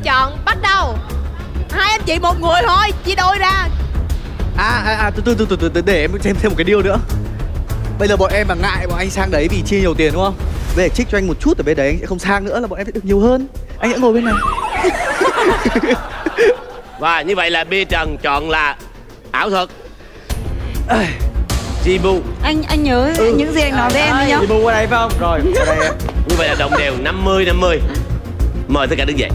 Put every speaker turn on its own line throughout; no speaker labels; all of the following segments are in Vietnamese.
chọn bắt đầu. Hai anh chị một người thôi, chia đôi ra.
Từ để em xem thêm một cái điều nữa. Bây giờ bọn em mà ngại bọn anh sang đấy vì chia nhiều tiền đúng không? Bây giờ trích cho anh một chút ở bên đấy anh sẽ không sang nữa, là bọn em sẽ được nhiều hơn. Anh sẽ ngồi bên này.
Và như vậy là Bia Trần chọn là ảo thuật. Jibu.
Anh nhớ những gì anh nói với em đi nhá.
Jibu qua đây phải không? Rồi, qua đây em.
Như vậy là đồng đều 50-50. Mời tất cả đứng dậy.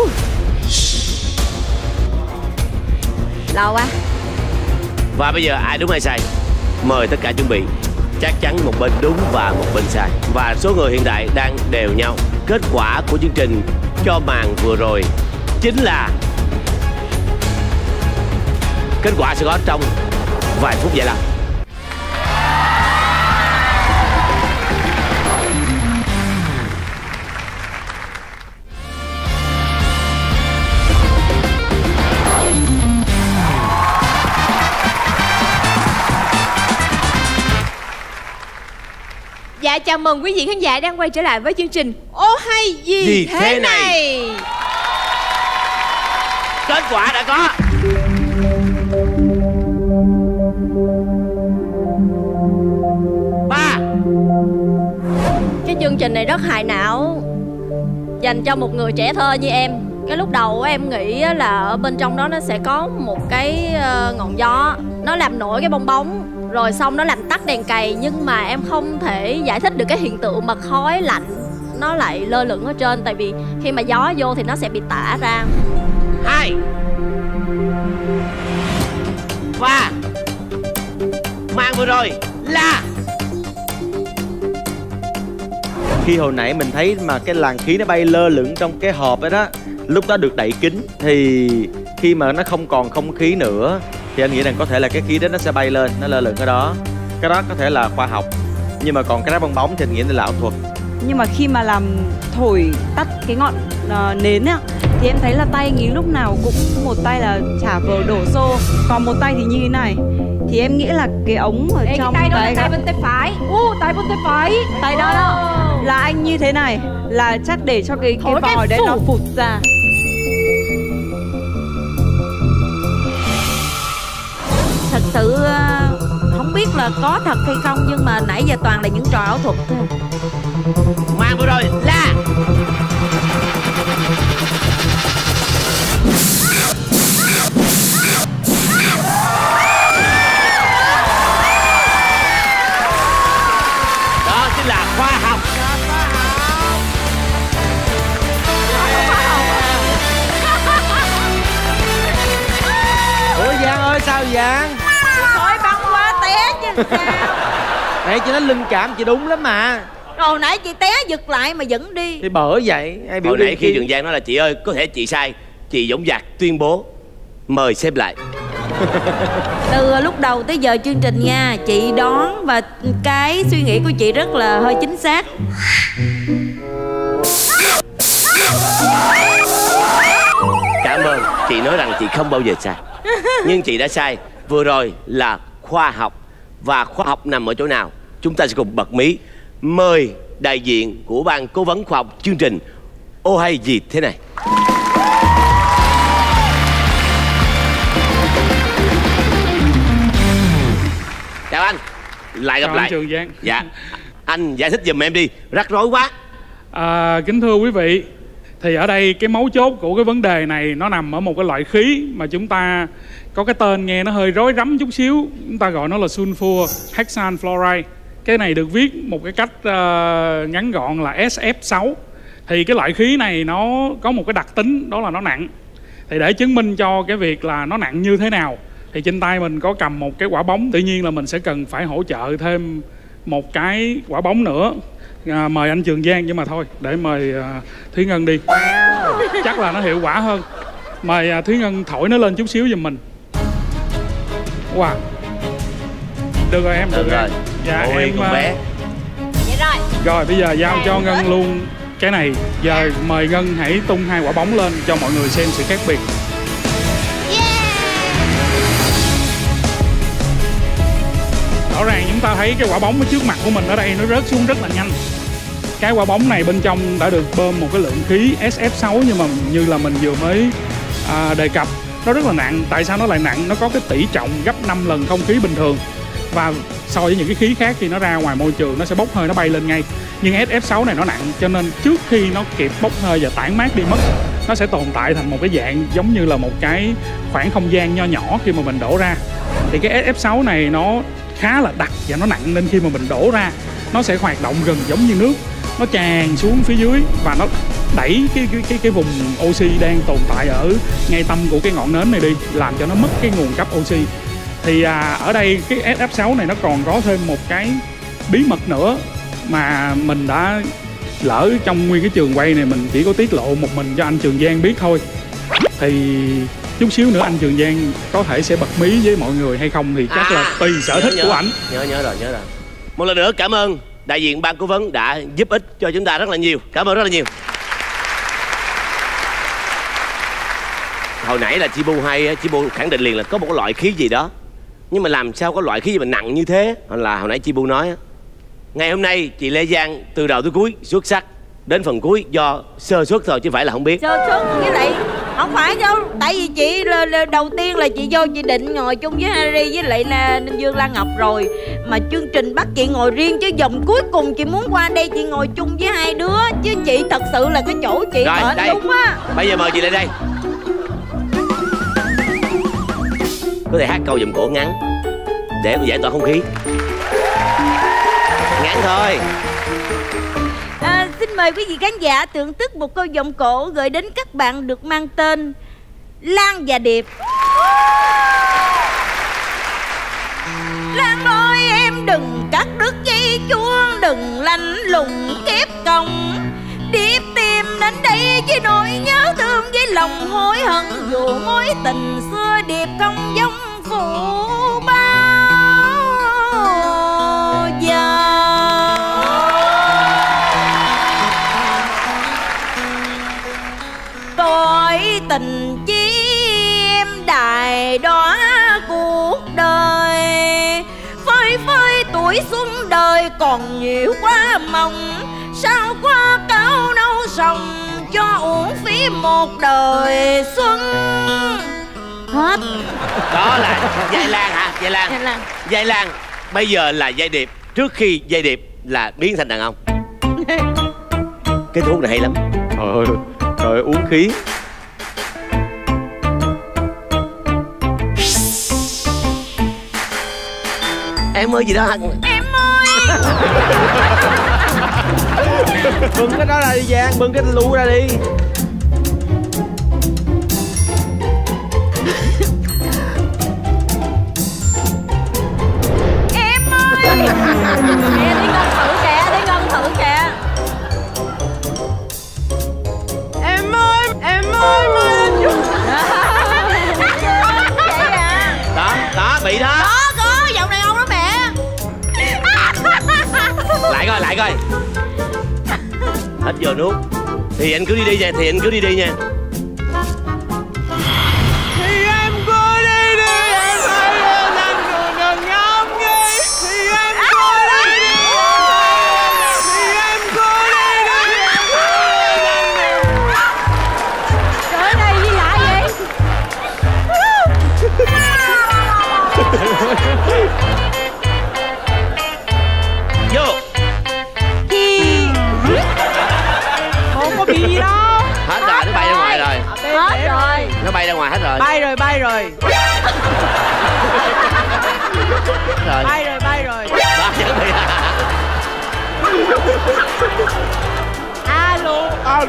Lâu quá.
Và bây giờ ai đúng ai sai? Mời tất cả chuẩn bị. Chắc chắn một bên đúng và một bên sai. Và số người hiện tại đang đều nhau. Kết quả của chương trình cho màn vừa rồi chính là... Kết quả sẽ có trong vài phút giải lao.
Dạ, chào mừng quý vị khán giả đang quay trở lại với chương trình Ô hay gì thế này.
Kết quả đã có.
Cái chương trình này rất hài não dành cho một người trẻ thơ như em. Cái lúc đầu em nghĩ là ở bên trong đó nó sẽ có một cái ngọn gió, nó làm nổi cái bong bóng, rồi xong nó làm tắt đèn cầy. Nhưng mà em không thể giải thích được cái hiện tượng mà khói lạnh nó lại lơ lửng ở trên. Tại vì khi mà gió vô thì nó sẽ bị tả ra.
2 và màn vừa rồi là...
Khi hồi nãy mình thấy mà cái làn khí nó bay lơ lửng trong cái hộp ấy đó, lúc đó được đậy kín, thì khi mà nó không còn không khí nữa thì anh nghĩ rằng có thể là cái khí đó nó sẽ bay lên, nó lơ lửng ở đó. Cái đó có thể là khoa học, nhưng mà còn cái đá bong bóng thì anh nghĩ là ảo thuật.
Nhưng mà khi mà làm thổi tắt cái ngọn nến á, thì em thấy là tay nghĩ lúc nào cũng một tay là chả vờ đổ xô, còn một tay thì như thế này. Thì em nghĩ là cái ống ở trong
cái tay đó là tay bên tay phải. Tay bên tay phải.
Tay đó đó là anh như thế này, là chắc để cho cái vòi đấy nó phụt ra.
Thật sự không biết là có thật hay không, nhưng mà nãy giờ toàn là những trò ảo thuật thôi.
Màn vừa rồi là... Đó chính là khoa học.
Ủa Giang ơi, sao Giang?
Thôi băng quá té chứ sao.
Nãy chị nói linh cảm chị đúng lắm mà.
Rồi nãy chị té giật lại mà vẫn đi.
Thì bởi vậy ai biểu
hồi nãy khi
khi
Trường Giang nói là chị ơi, có thể chị sai, chị dõng dạc tuyên bố. Mời xem lại.
Từ lúc đầu tới giờ chương trình nha, chị đoán và cái suy nghĩ của chị rất là hơi chính xác.
Cảm ơn. Chị nói rằng chị không bao giờ sai, nhưng chị đã sai. Vừa rồi là khoa học. Và khoa học nằm ở chỗ nào? Chúng ta sẽ cùng bật mí. Mời đại diện của ban cố vấn khoa học chương trình Ô hay gì thế này. Chào anh. Lại gặp lại.
Trường Giang.
Dạ. Anh giải thích giùm em đi, rắc rối quá.
Kính thưa quý vị, thì ở đây cái mấu chốt của cái vấn đề này nó nằm ở một cái loại khí mà chúng ta có cái tên nghe nó hơi rối rắm chút xíu. Chúng ta gọi nó là sulfur hexane fluoride. Cái này được viết một cái cách ngắn gọn là SF6. Thì cái loại khí này nó có một cái đặc tính đó là nó nặng. Thì để chứng minh cho cái việc là nó nặng như thế nào thì trên tay mình có cầm một cái quả bóng. Tuy nhiên là mình sẽ cần phải hỗ trợ thêm một cái quả bóng nữa. Mời anh Trường Giang, nhưng mà thôi để mời Thúy Ngân đi, chắc là nó hiệu quả hơn. Mời Thúy Ngân thổi nó lên chút xíu giùm mình. Wow. Được rồi em, được rồi. Dạ
em con bé.
Vậy rồi.
Rồi bây giờ giao cho Ngân luôn cái này. Giờ mời Ngân hãy tung 2 quả bóng lên cho mọi người xem sự khác biệt. Rõ ràng chúng ta thấy cái quả bóng ở trước mặt của mình ở đây nó rớt xuống rất là nhanh. cái quả bóng này bên trong đã được bơm một cái lượng khí SF6, nhưng mà như là mình vừa mới đề cập, nó rất là nặng. Tại sao nó lại nặng? Nó có cái tỷ trọng gấp 5 lần không khí bình thường, và so với những cái khí khác khi nó ra ngoài môi trường nó sẽ bốc hơi, nó bay lên ngay. Nhưng SF6 này nó nặng, cho nên trước khi nó kịp bốc hơi và tản mát đi mất, nó sẽ tồn tại thành một cái dạng giống như là một cái khoảng không gian nho nhỏ khi mà mình đổ ra. Thì cái SF6 này nó khá là đặc và nó nặng, nên khi mà mình đổ ra nó sẽ hoạt động gần giống như nước, nó tràn xuống phía dưới và nó đẩy cái vùng oxy đang tồn tại ở ngay tâm của cái ngọn nến này đi, làm cho nó mất cái nguồn cấp oxy. Thì ở đây cái SF6 này nó còn có thêm một cái bí mật nữa mà mình đã lỡ trong nguyên cái trường quay này mình chỉ có tiết lộ một mình cho anh Trường Giang biết thôi. Thì chút xíu nữa anh Trường Giang có thể sẽ bật mí với mọi người hay không thì chắc là tùy sở thích của ảnh.
Nhớ rồi. Một lần nữa cảm ơn đại diện ban cố vấn đã giúp ích cho chúng ta rất là nhiều. Cảm ơn rất là nhiều. Hồi nãy là Chibu hay, Chibu khẳng định liền là có một cái loại khí gì đó, nhưng mà làm sao có loại khí gì mà nặng như thế? Là hồi nãy Chibu nói ngày hôm nay chị Lê Giang từ đầu tới cuối xuất sắc, đến phần cuối do sơ suất thôi chứ phải là không biết.
Sơ suất với lại không phải đâu, tại vì chị là đầu tiên là chị vô chị định ngồi chung với Harry với lại là Dương Lan Ngọc rồi, mà chương trình bắt chị ngồi riêng, chứ vòng cuối cùng chị muốn qua đây chị ngồi chung với hai đứa, chứ chị thật sự là cái chỗ chị ở đúng á.
Bây giờ mời chị lên đây. Có thể hát câu giùm cổ ngắn để giải tỏa không khí. Ngắn thôi.
Xin mời quý vị khán giả thưởng thức một câu giọng cổ gửi đến các bạn được mang tên Lan và Điệp. Lan ơi em đừng cắt đứt dây chuông, đừng lạnh lùng kép còng. Điệp tìm đến đây với nỗi nhớ thương, với lòng hối hận dù mối tình xưa Điệp không giống phụ bao giờ. Tội tình chi em đài đóa cuộc đời, phơi phơi tuổi xuân đời còn nhiều quá mong, sao qua cao nâu sòng cho uổng phí một đời xuân. Hết.
Đó là Giai Lan hả? Giai Lan bây giờ là Giai Điệp, trước khi Giai Điệp là biến thành đàn ông. Cái thuốc này hay lắm.
Trời uống khí.
Em ơi gì đó hả?
Em ơi.
Bưng cái đó ra đi Giang, bưng cái lu ra đi.
Em ơi.
Nè đi Ngân thử kìa, đi Ngân thử kìa.
Em ơi, em ơi mà chút. Vậy à?
Đó bị đó.
Có giọng đàn ông đó mẹ.
Lại coi. Hết giờ nuốt. Thì anh cứ đi nha, Thì em cứ đi đi, em phải làm đừng ngắm nghi. Thì em cứ đi đi. Thì em cứ đi đi.
Trời đây gì lạ vậy?
Vô.
Không có bị gì đâu.
Hết rồi, nó bay ra ngoài rồi.
Hết rồi.
Nó bay ra ngoài hết rồi.
Bay rồi.
Hết rồi.
Bay rồi.
Ba chẳng bị
Alo.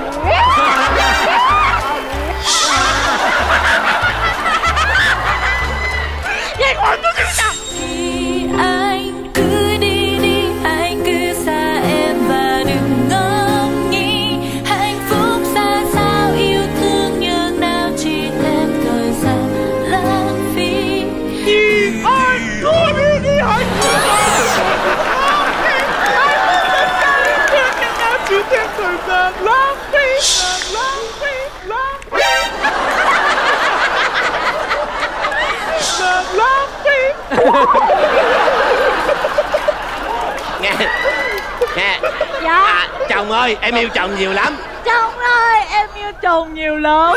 Vậy còn tôi cái nào?
Anh cứ đi đi, anh cứ xa em và đừng ngẫm nghĩ hạnh phúc ra sao, yêu thương như nào chỉ thêm thời gian lãng phí.
Anh cứ đi đi hạnh phúc. Nè.
Dạ.
Chồng ơi, em yêu chồng nhiều lắm.
Chồng ơi, em yêu chồng nhiều lắm.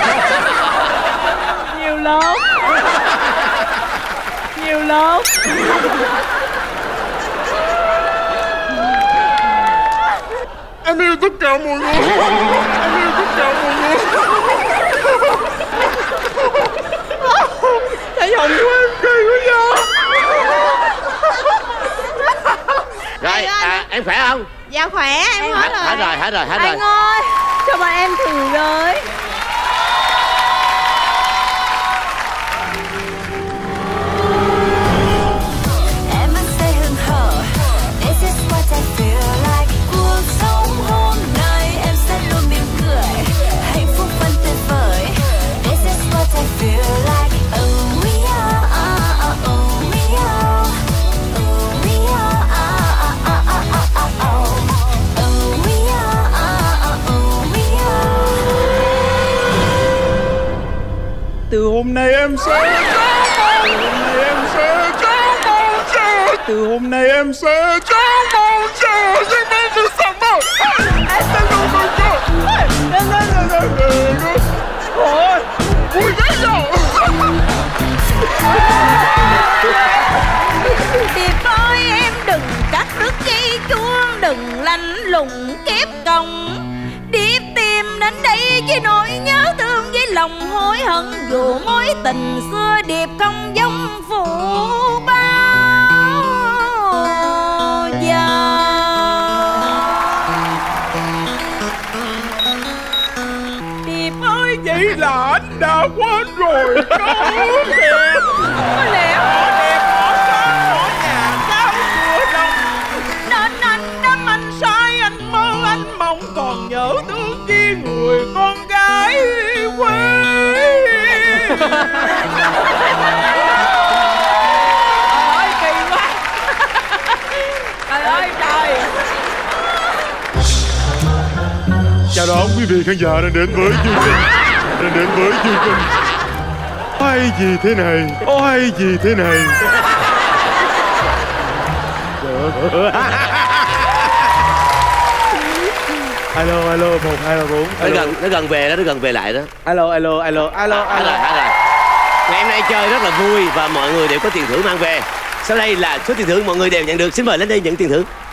Nhiều lắm. Nhiều lắm.
Em yêu tất cả mọi người. Em yêu tất cả mọi người.
Thấy Hồng
quá em kỳ quá giờ.
Rồi, em khỏe không?
Dạ khỏe, em hết rồi.
Hết rồi.
Anh ơi, cho bọn em thử với.
Em vẫn say hừng hở. This is what I feel like. Cuộc sống hôm nay em sẽ luôn mỉm cười. Hạnh phúc vẫn tuyệt vời. This is what I feel like. Oh we are, oh we are, oh we are, oh we are.
Từ hôm nay em sẽ từ hôm nay em sẽ chẳng bao giờ nhưng em sẽ sống đâu. Em sẽ luôn bao giờ. Ôi, vui ghê rồi.
Điệp ơi em đừng cắt đứt dây chuông, đừng lạnh lùng kiếp công. Điệp tìm đến đây với nỗi nhớ thương, với lòng hối hận dù mối tình xưa Điệp không giống phụ bao giờ.
Điệp ơi, vậy là anh đã quên rồi câu đẹp.
Có lẽ
đẹp bỏ xa bỏ nhà sao cửa lòng.
nên anh đắm anh sai, anh mơ anh mong còn nhớ thương chi người con gái quê.
Ôi kỳ quá.
Trời ơi trời.
Chào đón quý vị khán giả đang đến với chương trình. Hay gì thế này, hay gì thế này. Alo 1 2 3 4.
Nó gần về đó, nó gần về lại đó.
Alo.
Hết rồi. Ngày hôm nay chơi rất là vui và mọi người đều có tiền thưởng mang về. Sau đây là số tiền thưởng mọi người đều nhận được. Xin mời lên đây nhận tiền thưởng.